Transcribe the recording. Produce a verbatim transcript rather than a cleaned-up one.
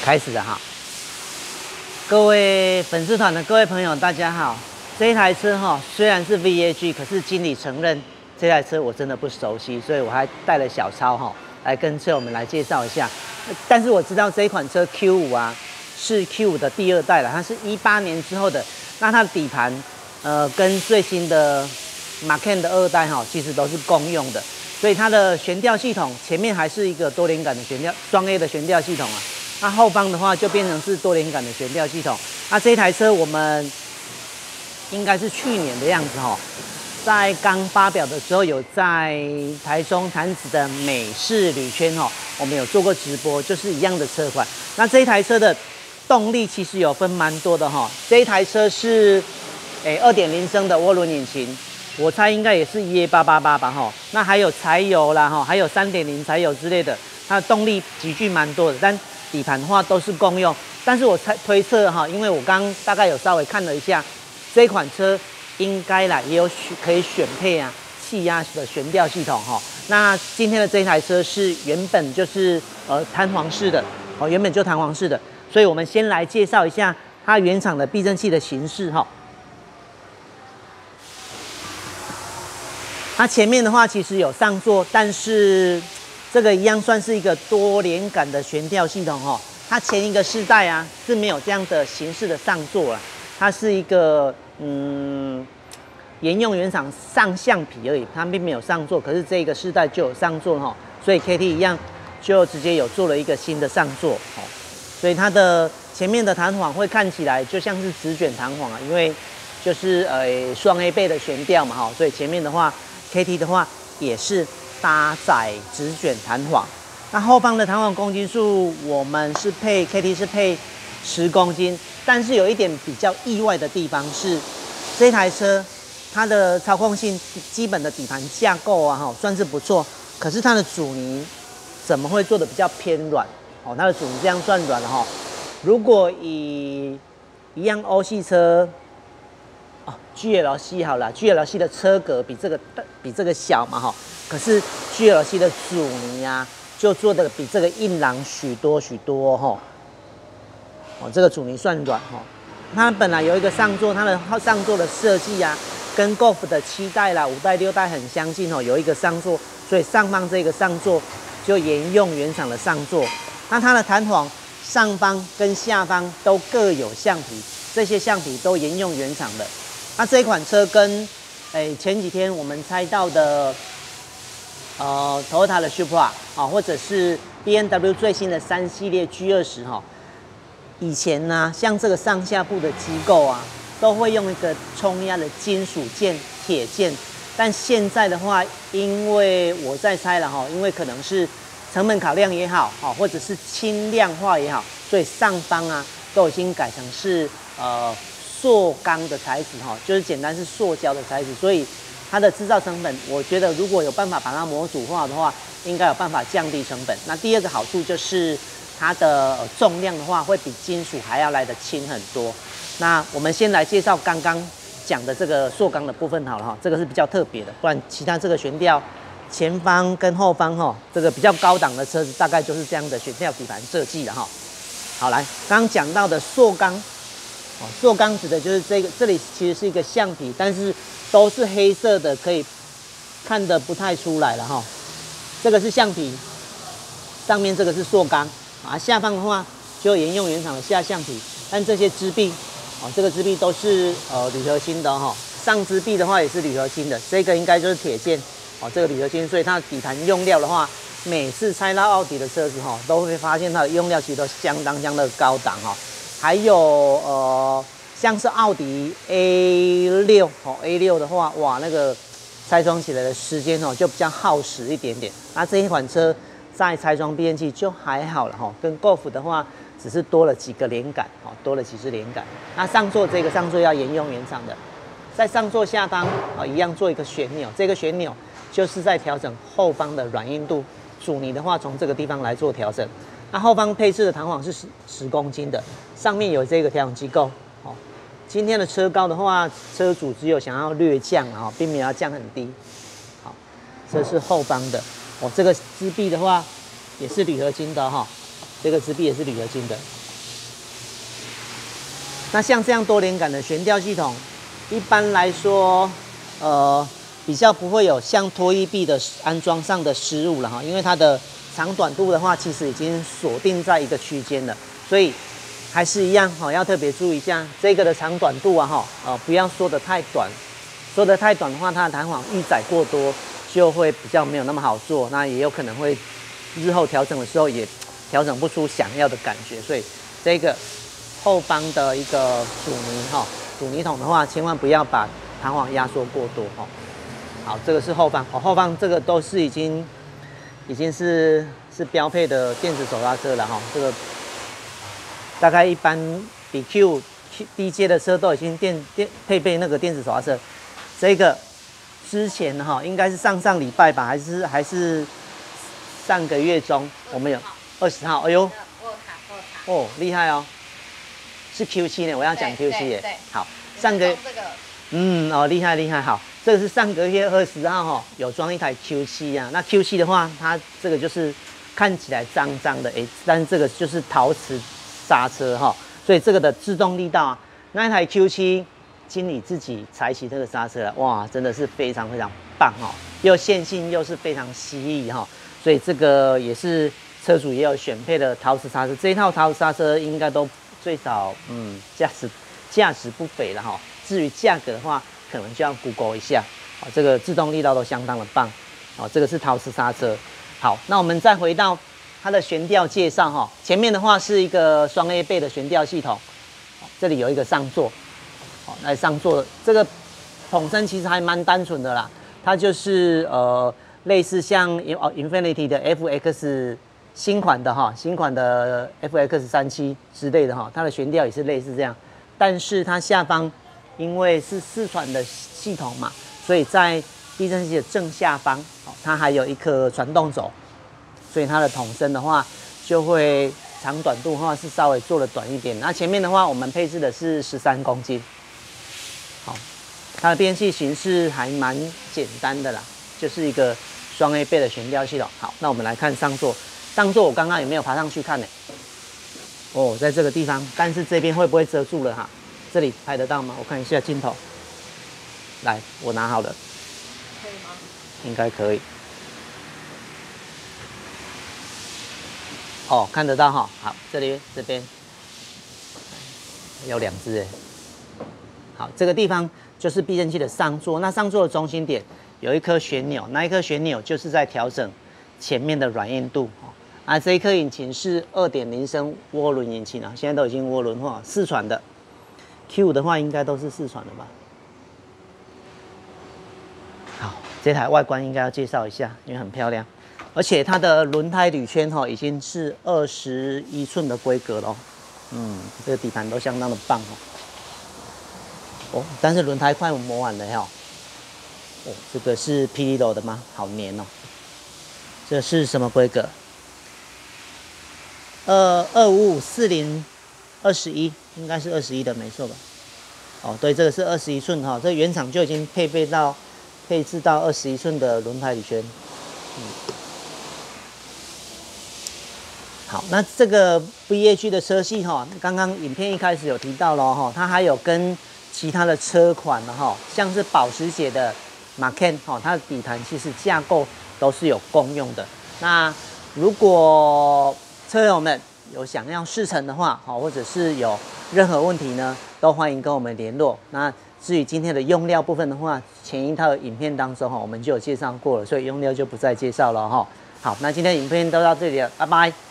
开始了哈，各位粉丝团的各位朋友，大家好。这一台车哈，虽然是 V A G， 可是经理承认这台车我真的不熟悉，所以我还带了小超哈来跟车友们来介绍一下。但是我知道这一款车 Q 五啊是 Q 五的第二代了，它是一八年之后的。那它的底盘呃跟最新的 Macan 的二代哈其实都是共用的，所以它的悬吊系统前面还是一个多连杆的悬吊双 A 的悬吊系统啊。那后方的话就变成是多连杆的悬吊系统。那这一台车我们应该是去年的样子哈，在刚发表的时候有在台中潭子的美式铝圈哈，我们有做过直播，就是一样的车款。那这一台车的动力其实有分蛮多的哈，这一台车是诶 二点零 升的涡轮引擎，我猜应该也是 E A 八八八吧哈。那还有柴油啦哈，还有 三点零 柴油之类的，它的动力集聚蛮多的，但底盘的话都是共用。但是我猜推测哈，因为我刚大概有稍微看了一下，这款车应该啦也有可以选配啊气压的悬吊系统哈。那今天的这一台车是原本就是呃弹簧式的哦，原本就弹簧式的，所以我们先来介绍一下它原厂的避震器的形式哈。它前面的话其实有上座，但是这个一样算是一个多连杆的悬吊系统哈。它前一个世代啊是没有这样的形式的上座了，它是一个嗯沿用原厂上橡皮而已，它并没有上座。可是这个世代就有上座哈，所以 K T 一样就直接有做了一个新的上座哦。所以它的前面的弹簧会看起来就像是直卷弹簧啊，因为就是呃双 A 倍的悬吊嘛哈，所以前面的话 K T 的话也是搭载直卷弹簧。那后方的弹簧公斤数我们是配 K T 是配十公斤，但是有一点比较意外的地方是，这台车它的操控性基本的底盘架构啊哈算是不错，可是它的阻尼怎么会做的比较偏软哦？它的阻尼这样算软了哈。如果以一样欧系车哦 G L C 好了 ，G L C 的车格比这个比这个小嘛哈，可是 G L C 的阻尼啊就做的比这个硬朗许多许多哈。哦，这个阻尼算软哈。它本来有一个上座，它的上座的设计啊，跟 Golf 的七代啦、五代、六代很相近哦，有一个上座，所以上方这个上座就沿用原厂的上座。那它的弹簧上方跟下方都各有橡皮，这些橡皮都沿用原厂的。那这一款车跟诶前几天我们猜到的呃 Toyota 的 Supra 啊、哦，或者是 B M W 最新的三系列 G 二十哈。以前呢、啊，像这个上下部的机构啊，都会用一个冲压的金属件、铁件。但现在的话，因为我在猜了哈，因为可能是成本考量也好，哈，或者是轻量化也好，所以上方啊都已经改成是呃塑钢的材质哈，就是简单是塑胶的材质，所以它的制造成本，我觉得如果有办法把它模组化的话，应该有办法降低成本。那第二个好处就是。它的重量的话，会比金属还要来得轻很多。那我们先来介绍刚刚讲的这个塑钢的部分好了哈，这个是比较特别的，不然其他这个悬吊前方跟后方哈，这个比较高档的车子大概就是这样的悬吊底盘设计了哈。好，来，刚刚讲到的塑钢，哦，塑钢指的就是这个，这里其实是一个橡皮，但是都是黑色的，可以看得不太出来了哈。这个是橡皮，上面这个是塑钢。啊，下方的话就沿用原厂的下橡皮，但这些支臂，哦，这个支臂都是呃铝合金的哈、哦。上支臂的话也是铝合金的，这个应该就是铁件，哦，这个铝合金，所以它的底盘用料的话，每次拆到奥迪的车子哈、哦，都会发现它的用料其实都相当相当的高档哈、哦。还有呃，像是奥迪 A 六哦 ，A 六的话，哇，那个拆装起来的时间哦就比较耗时一点点。那这一款车。在拆装避震器就还好了哈，跟 Golf 的话只是多了几个连杆，哦，多了几支连杆。那上座这个上座要沿用原厂的，在上座下方啊一样做一个旋钮，这个旋钮就是在调整后方的软硬度，阻尼的话从这个地方来做调整。那后方配置的弹簧是十十公斤的，上面有这个调整机构。哦，今天的车高的话，车主只有想要略降啊，并没有要降很低。好，这是后方的。哦，这个支臂的话也是铝合金的哈、哦， 这个支臂也是铝合金的。那像这样多连杆的悬吊系统，一般来说，呃，比较不会有像拖曳臂的安装上的失误了哈，因为它的长短度的话，其实已经锁定在一个区间了，所以还是一样哈，要特别注意一下这个的长短度啊哈，呃，不要缩得太短，缩得太短的话，它的弹簧预载过多，就会比较没有那么好做，那也有可能会日后调整的时候也调整不出想要的感觉，所以这个后方的一个阻尼哈，阻尼筒的话，千万不要把弹簧压缩过多哈。好，这个是后方，哦，后方这个都是已经已经是是标配的电子手刹车了哈。这个大概一般比 Q 低阶的车都已经电电配备那个电子手刹车。这个之前哈，应该是上上礼拜吧，还是还是上个月中，我们有二十号，哎呦，哦，厉害哦，是 Q 七呢，我要讲 Q 七耶。好，上个嗯哦，厉害厉害，好。这个是上个月二十号哈，有装一台 Q 七啊。那 Q 七的话，它这个就是看起来脏脏的，哎，但是这个就是陶瓷刹车哈，所以这个的制动力道啊，那一台 Q 七经理自己踩起这个刹车来，哇，真的是非常非常棒哈，又线性又是非常犀利哈，所以这个也是车主也有选配的陶瓷刹车，这一套陶瓷刹车应该都最少嗯价值价值不菲了哈。至于价格的话，可能就要 Google 一下，啊，这个制动力道都相当的棒，啊，这个是陶瓷刹车。好，那我们再回到它的悬吊介绍哈，前面的话是一个双 A 倍的悬吊系统，这里有一个上座，好，来上座这个筒身其实还蛮单纯的啦，它就是呃类似像哦 Infinity 的 F X 新款的哈，新款的 F X 三七之类的哈，它的悬吊也是类似这样，但是它下方因为是四传的系统嘛，所以在避震器的正下方，哦，它还有一颗传动轴，所以它的筒身的话，就会长短度的话是稍微做的短一点。那前面的话，我们配置的是十三公斤，好，它的变器形式还蛮简单的啦，就是一个双 A 倍的悬吊系统。好，那我们来看上座，上座我刚刚也没有爬上去看呢，哦，在这个地方，但是这边会不会遮住了哈？这里拍得到吗？我看一下镜头。来，我拿好了。可以吗？应该可以。哦，看得到哈。好，这里这边有两只哎。好，这个地方就是避震器的上座。那上座的中心点有一颗旋钮，那一颗旋钮就是在调整前面的软硬度。啊，这一颗引擎是 二点零 升涡轮引擎啊，现在都已经涡轮化，四传的。Q 的话应该都是四传的吧。好，这台外观应该要介绍一下，因为很漂亮，而且它的轮胎铝圈哈已经是二十一寸的规格了哦。嗯，这个底盘都相当的棒哦。哦，但是轮胎快磨完了哈。哦，这个是 Pirelli 的吗？好黏哦。这是什么规格？呃，二五五四零二十一。应该是二十一的，没错吧？哦，对，这个是二十一寸哈，这原厂就已经配备到配置到二十一寸的轮胎铝圈。嗯，好，那这个 V H 的车系哈，刚刚影片一开始有提到了哈，它还有跟其他的车款的哈，像是保时捷的 Macan 哈，它的底盘其实架构都是有共用的。那如果车友们有想要试乘的话，好，或者是有任何问题呢，都欢迎跟我们联络。那至于今天的用料部分的话，前一套影片当中哈，我们就有介绍过了，所以用料就不再介绍了哈。好，那今天影片都到这里了，拜拜。